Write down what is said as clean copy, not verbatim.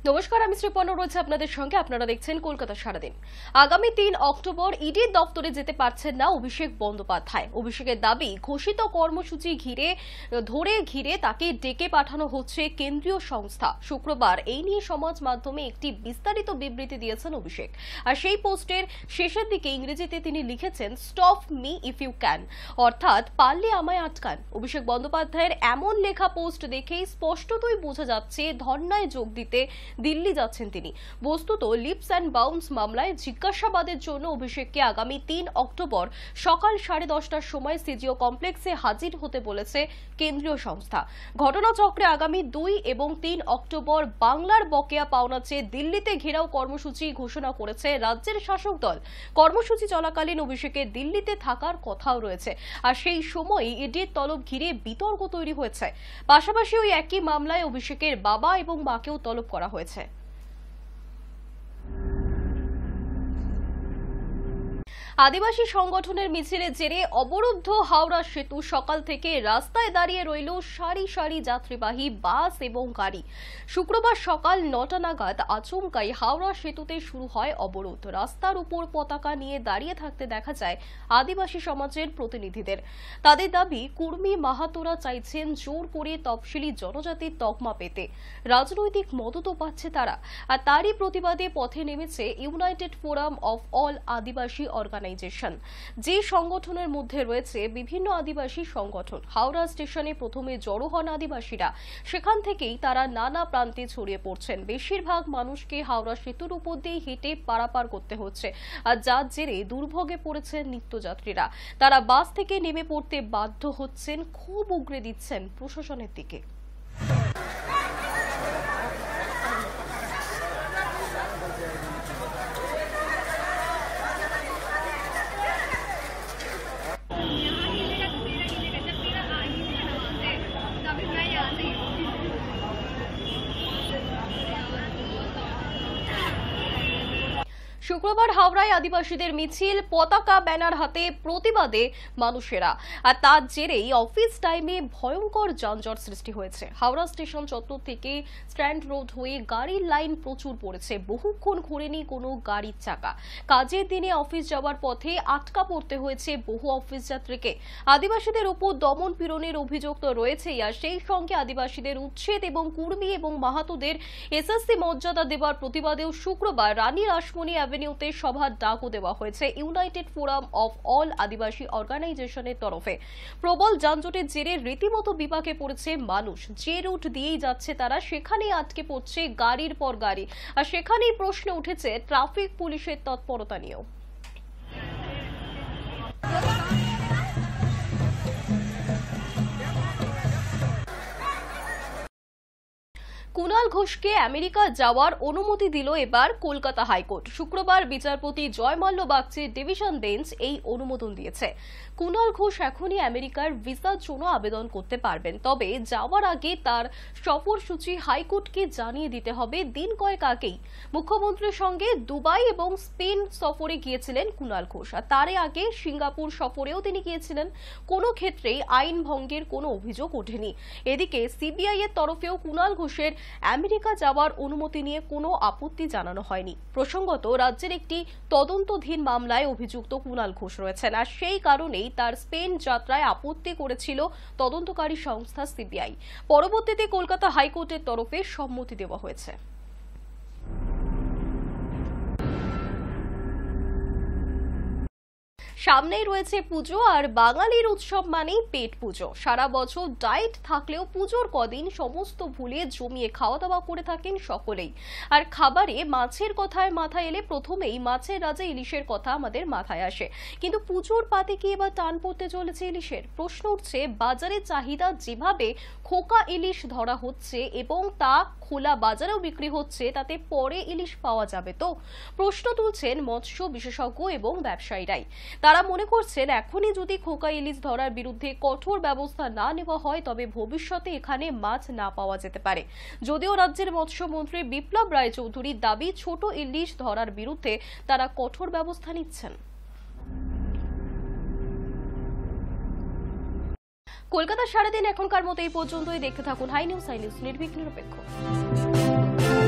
নমস্কার, আমি শ্রীপর্ণ রয়েছে আপনাদের সঙ্গে। আপনারা দেখছেন কলকাতা সারাদিন। আগামী ৩ অক্টোবর ইডির দপ্তরে যেতে পারছেন না অভিষেক বন্দ্যোপাধ্যায়। অভিষেকের দাবি, ঘোষিত কর্মসূচি ঘিরে তাকে ডেকে পাঠানো হচ্ছে কেন্দ্রীয় সংস্থা। শুক্রবার এই নিয়ে সমাজ মাধ্যমে একটি বিস্তারিত বিবৃতি দিয়েছেন অভিষেক। আর সেই পোস্টের শেষের দিকে ইংরেজিতে তিনি লিখেছেন, stop me if you can, অর্থাৎ পারলে আমায় আটকান। অভিষেক বন্দ্যোপাধ্যায়ের এমন লেখা পোস্ট দেখেই স্পষ্টতই বোঝা যাচ্ছে ধর্নায় যোগ দিতে দিল্লি যাচ্ছেন তিনি। বস্তুত লিপস অ্যান্ড বাউন্স মামলায় জিজ্ঞাসাবাদের জন্য অভিষেককে আগামী ৩ অক্টোবর সকাল 10:30টার সময় সিজিও কমপ্লেক্সে হাজির হতে বলেছে কেন্দ্রীয় সংস্থা। ঘটনাচক্রে আগামী ২ এবং ৩ অক্টোবর বাংলার বকেয়া পাওনা চেয়ে দিল্লিতে ঘেরাও কর্মসূচি ঘোষণা করেছে রাজ্যের শাসক দল। কর্মসূচি চলাকালীন অভিষেকের দিল্লিতে থাকার কথাও রয়েছে। আর সেই সময় ইডির তলব ঘিরে বিতর্ক তৈরি হয়েছে। পাশাপাশি ওই একই মামলায় অভিষেকের বাবা এবং মাকেও তলব করা হয়েছে। আদিবাসী সংগঠনের মিছিলের জেরে অবরুদ্ধ হাওড়া সেতু। সকাল থেকে রাস্তায় দাঁড়িয়ে রইল সারি সারি যাত্রীবাহী বাস এবং গাড়ি। শুক্রবার সকাল ৯টা নাগাদ আচমকাই হাওড়া সেতুতে শুরু হয় অবরোধ। রাস্তার উপর পতাকা নিয়ে দাঁড়িয়ে থাকতে দেখা যায় আদিবাসী সমাজের প্রতিনিধিদের। তাদের দাবি, কুর্মী মাহাতোরা চাইছেন জোর করে তফসিলি জনজাতির তকমা পেতে। রাজনৈতিক মদতও পাচ্ছে তারা। আর তারই প্রতিবাদে পথে নেমেছে United Forum of All Adivasi Organisation, যে সংগঠনের মধ্যে রয়েছে বিভিন্ন আদিবাসী সংগঠন। হাওড়া স্টেশনে প্রথমে জড়ো হন আদিবাসীরা। সেখান থেকেই তারা নানা প্রান্তে ছড়িয়ে পড়ছেন। বেশিরভাগ মানুষকে হাওড়া সেতুর উপর দিয়ে হেঁটে পারাপার করতে হচ্ছে। আর যার জেরে দুর্ভোগে পড়েছেন নিত্যযাত্রীরা। তারা বাস থেকে নেমে পড়তে বাধ্য হচ্ছেন, খুব উগরে দিচ্ছেন প্রশাসনের দিকে। শুক্রবার হাওড়ায় আদিবাসীদের মিছিল, পতাকা ব্যানার হাতে প্রতিবাদে মানুষেরা। আর তার জেরেই অফিস টাইমে ভয়ঙ্কর যানজট সৃষ্টি হয়েছে। হাওড়া স্টেশন চত্বর থেকে স্ট্যান্ড রোড হয়ে গাড়ির লাইন প্রচুর পড়েছে। বহুক্ষণ ঘোরেনি কোনো গাড়ির চাকা। কাজের দিনে অফিস যাওয়ার পথে আটকা পড়তে হয়েছে বহু অফিস যাত্রীকে। আদিবাসীদের উপর দমন পীড়নের অভিযোগ তো রয়েছেই, আর সেই সঙ্গে আদিবাসীদের উচ্ছেদ এবং কুর্মী এবং মাহাতোদের এসএসসি মর্যাদা দেওয়ার প্রতিবাদেও শুক্রবার রানী রাসমণি অ্যাভিনিউতে সভার ডাকও দেওয়া হয়েছে United Forum of All Adivasi অর্গানাইজেশনের তরফে। প্রবল যানজটের জেরে রীতিমতো বিপাকে পড়েছে মানুষ। যে রুট দিয়েই যাচ্ছে তারা, সেখানেই আটকে পড়ছে গাড়ির পর গাড়ি। আর সেখানেই প্রশ্ন উঠেছে ট্রাফিক পুলিশের তৎপরতা নিয়েও। কুণাল ঘোষকে আমেরিকা যাওয়ার অনুমতি দিল এবার কলকাতা হাইকোর্ট। শুক্রবার বিচারপতি জয় মাল্য বাগচির ডিভিশন বেঞ্চ এই অনুমোদন দিয়েছে। কুণাল ঘোষ এখনই আমেরিকার ভিসার জন্য আবেদন করতে পারবেন, তবে যাওয়ার আগে তার সফরসূচি হাইকোর্টকে জানিয়ে দিতে হবে। দিন কয়েক আগেই মুখ্যমন্ত্রীর সঙ্গে দুবাই এবং স্পেন সফরে গিয়েছিলেন কুণাল ঘোষ। আর তার আগে সিঙ্গাপুর সফরেও তিনি গিয়েছিলেন। কোনো ক্ষেত্রেই আইন ভঙ্গের কোনো অভিযোগ ওঠেনি। এদিকে সিবিআই এর তরফেও কুণাল ঘোষের আমেরিকা যাওয়ার অনুমতি নিয়ে কোনো আপত্তি জানানো হয়নি। প্রসঙ্গত, রাজ্যের একটি তদন্তধীন মামলায় অভিযুক্ত কুণাল ঘোষ রয়েছেন। আর সেই কারণেই তার স্পেন যাত্রায় আপত্তি করেছিল তদন্তকারী সংস্থা সিবিআই। পরবর্তীতে কলকাতা হাইকোর্টের তরফে সম্মতি দেওয়া হয়েছে। সামনেই রয়েছে পুজো, আর বাঙালির উৎসব মানেই পেট পুজো। সারা বছর ডায়েট থাকলেও পুজোর কদিন সমস্ত ভুলে জমিয়ে খাওয়া দাওয়া করে থাকেন সকলেই। আর খাবারে মাছের কথায় মাথায় এলে প্রথমেই মাছের রাজা ইলিশের কথা আমাদের মাথায় আসে। কিন্তু পুজোর পাতে কি এবার টান পড়তে চলেছে ইলিশের? প্রশ্ন উঠছে, বাজারে চাহিদা যেভাবে খোকা ইলিশ ধরা হচ্ছে এবং তা খোলা বাজারেও বিক্রি হচ্ছে, তাতে পরে ইলিশ পাওয়া যাবে তো? প্রশ্ন তুলছেন মৎস্য বিশেষজ্ঞ এবং ব্যবসায়ীরাই। তারা মনে করছেন, এখনই যদি খোকা ইলিশ ধরার বিরুদ্ধে কঠোর ব্যবস্থা না নেওয়া হয়, তবে ভবিষ্যতে এখানে মাছ না পাওয়া যেতে পারে। যদিও রাজ্যের মৎস্যমন্ত্রী বিপ্লব রায় চৌধুরীর দাবি, ছোট ইলিশ ধরার বিরুদ্ধে তারা কঠোর ব্যবস্থা নিচ্ছেন। কলকাতা সারাদিন এখনকার মতো এই পর্যন্তই। দেখতে থাকুন হাই নিউজ নির্ভীক নিরপেক্ষ।